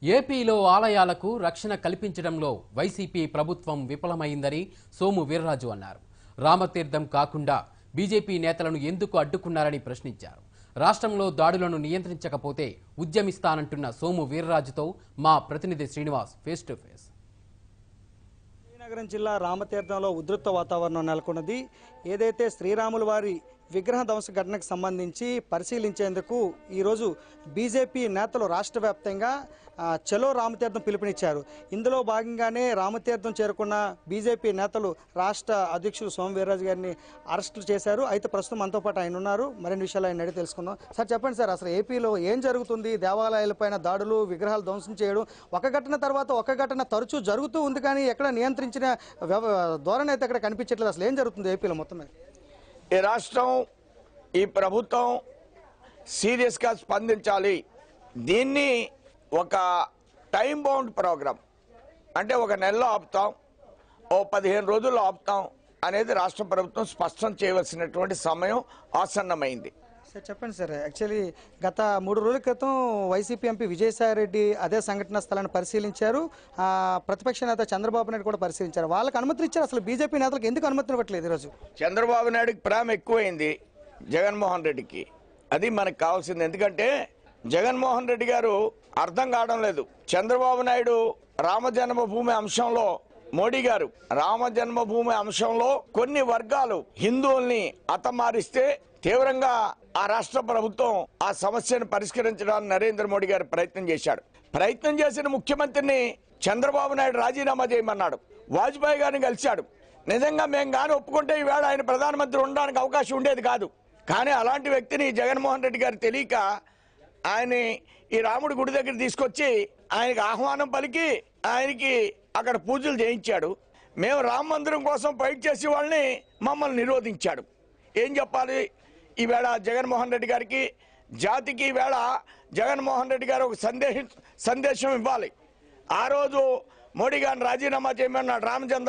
ఏపీలో ఆలయాలకు రక్షణ కల్పించడంలో వైసీపీ ప్రభుత్వం విఫలమైందని సోము వీర్రాజు అన్నారు. రామతీర్థం కాకుండా బీజేపీ నేతలను ఎందుకు అడ్డుకున్నారని ప్రశ్నించారు. రాష్ట్రంలో దాడులను నియంత్రించకపోతే ఉద్యమిస్తానంటున్న సోము వీర్రాజుతో మా ప్రతినిధి Srinivas face to face. Srinagaram జిల్లా రామతీర్థంలో ఉధృత వాతావరణం నెలకొన్నది. ఏదైతే శ్రీరాముల వారి విగ్రహ ధ్వంస ఘటనకు సంబంధించి పరిశీలించేందుకు ఈరోజు బీజేపీ నేతలు రాష్ట్ర వ్యాప్తంగా చలో రామతీర్థం పిలుపునిచ్చారు. ఇందులో భాగంగానే రామతీర్థం చేరుకున్న బీజేపీ నేతలు రాష్ట్ర అధ్యక్షులు సోము వీర్రాజు గారిని అరెస్టులు చేశారు. అయితే ప్రస్తుతం మనతో పాటు ఆయన ఉన్నారు. మరిన్ని విషయాలు ఆయన అడిగి తెలుసుకుందాం. సార్ చెప్పండి సార్, అసలు ఏపీలో ఏం జరుగుతుంది? దేవాలయాలపైన దాడులు, విగ్రహాలు ధ్వంసం చేయడం, ఒక ఘటన తర్వాత ఒక ఘటన తరచూ జరుగుతూ ఉంది, కానీ ఎక్కడ నియంత్రించిన ధోరణి అయితే అక్కడ కనిపించట్లేదు. అసలు ఏం జరుగుతుంది ఏపీలో మొత్తం మీద? ఈ రాష్ట్రం, ఈ ప్రభుత్వం సీరియస్గా స్పందించాలి. దీన్ని ఒక టైం బౌండ్ ప్రోగ్రాం, అంటే ఒక నెలలో ఆపుతాం, ఓ 15 రోజుల్లో ఆపుతాం అనేది రాష్ట్ర ప్రభుత్వం స్పష్టం చేయవలసినటువంటి సమయం ఆసన్నమైంది. సార్ చెప్పండి సార్, యాక్చువల్లీ గత 3 రోజుల క్రితం వైసీపీ ఎంపీ విజయసాయిరెడ్డి అదే సంఘటన స్థలాన్ని పరిశీలించారు. ప్రతిపక్ష నేత చంద్రబాబు నాయుడు కూడా పరిశీలించారు. వాళ్ళకి అనుమతి ఇచ్చారు. అసలు బీజేపీ నేతలకు ఎందుకు అనుమతి ఇవ్వట్లేదు ఈరోజు? చంద్రబాబు నాయుడుకి ప్రేమ ఎక్కువైంది జగన్మోహన్ రెడ్డికి. అది మనకు కావాల్సింది. ఎందుకంటే జగన్మోహన్ రెడ్డి గారు అర్థం కావడం లేదు. చంద్రబాబు నాయుడు రామ జన్మభూమి అంశంలో, మోడీ గారు రామ జన్మభూమి అంశంలో కొన్ని వర్గాలు హిందువుల్ని హతమారిస్తే తీవ్రంగా ఆ రాష్ట్ర ప్రభుత్వం ఆ సమస్యను పరిష్కరించడానికి నరేంద్ర మోడీ గారు ప్రయత్నం చేశాడు. ప్రయత్నం చేసిన ముఖ్యమంత్రిని చంద్రబాబు నాయుడు రాజీనామా చేయమన్నాడు. వాజ్పేయి గారిని కలిశాడు. నిజంగా మేము కానీ ఒప్పుకుంటే ఈవేళ ఆయన ప్రధానమంత్రి ఉండడానికి అవకాశం ఉండేది కాదు. కానీ అలాంటి వ్యక్తిని జగన్మోహన్ రెడ్డి గారు తెలియక ఆయన ఈ రాముడి గుడి దగ్గర తీసుకొచ్చి ఆయనకి ఆహ్వానం పలికి ఆయనకి అక్కడ పూజలు చేయించాడు. మేము రామ మందిరం కోసం ఫైట్ చేసే వాళ్ళని మమ్మల్ని నిరోధించాడు. ఏం చెప్పాలి ఈవేళ జగన్మోహన్ రెడ్డి గారికి? జాతికి ఈవేళ జగన్మోహన్ రెడ్డి గారు ఒక సందేశం ఇవ్వాలి. ఆ రోజు మోడీ గారిని రాజీనామా చేయమన్నాడు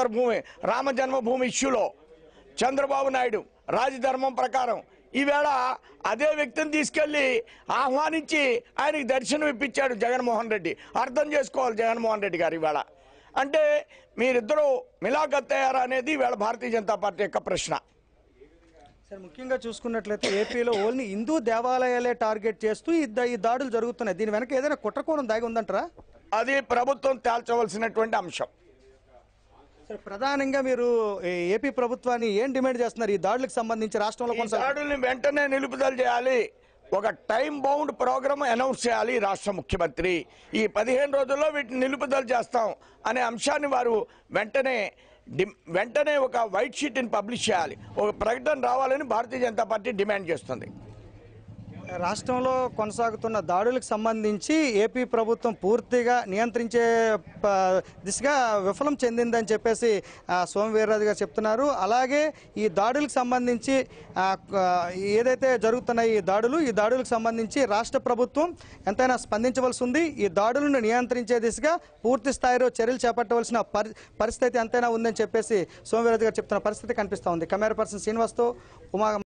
రామ జన్మభూమి ఇష్యూలో. చంద్రబాబు నాయుడు రాజధర్మం ప్రకారం ఈవేళ అదే వ్యక్తిని తీసుకెళ్లి ఆహ్వానించి ఆయనకి దర్శనం ఇప్పించాడు జగన్మోహన్ రెడ్డి. అర్థం చేసుకోవాలి జగన్మోహన్ రెడ్డి గారు ఈవేళ. అంటే మీరిద్దరూ మిలాఖత్ అయ్యారా అనేది ఈవేళ భారతీయ జనతా పార్టీ యొక్క ప్రశ్న. సార్ ముఖ్యంగా చూసుకున్నట్లయితే ఏపీలో ఓన్లీ హిందూ దేవాలయాలే టార్గెట్ చేస్తూ ఈ దాడులు జరుగుతున్నాయి. దీని వెనక ఏదైనా కుట్రకోణం దాగి ఉందంటారా? అది ప్రభుత్వం తేల్చవలసినటువంటి అంశం. సార్ ప్రధానంగా మీరు ఏపీ ప్రభుత్వాన్ని ఏం డిమాండ్ చేస్తున్నారు ఈ దాడులకు సంబంధించి? రాష్ట్రంలో దాడుల్ని వెంటనే నిలుపుదల చేయాలి. ఒక టైం బౌండ్ ప్రోగ్రామ్ అనౌన్స్ చేయాలి రాష్ట్ర ముఖ్యమంత్రి. ఈ 15 రోజుల్లో వీటిని నిలుపుదల చేస్తాం అనే అంశాన్ని వారు వెంటనే ఒక వైట్ షీట్ని పబ్లిష్ చేయాలి. ఒక ప్రకటన రావాలని భారతీయ జనతా పార్టీ డిమాండ్ చేస్తుంది. రాష్ట్రంలో కొనసాగుతున్న దాడులకు సంబంధించి ఏపీ ప్రభుత్వం పూర్తిగా నియంత్రించే దిశగా విఫలం చెందిందని చెప్పేసి సోము వీర్రాజు గారు చెప్తున్నారు. అలాగే ఈ దాడులకు సంబంధించి ఏదైతే జరుగుతున్నాయి ఈ దాడులకు సంబంధించి రాష్ట్ర ప్రభుత్వం ఎంతైనా స్పందించవలసి ఉంది. ఈ దాడులను నియంత్రించే దిశగా పూర్తి స్థాయిలో చర్యలు చేపట్టవలసిన పరిస్థితి ఎంతైనా ఉందని చెప్పేసి సోము వీర్రాజు గారు చెప్తున్న పరిస్థితి కనిపిస్తూ ఉంది. కెమెరా పర్సన్ శ్రీనివాస్తో ఉమా.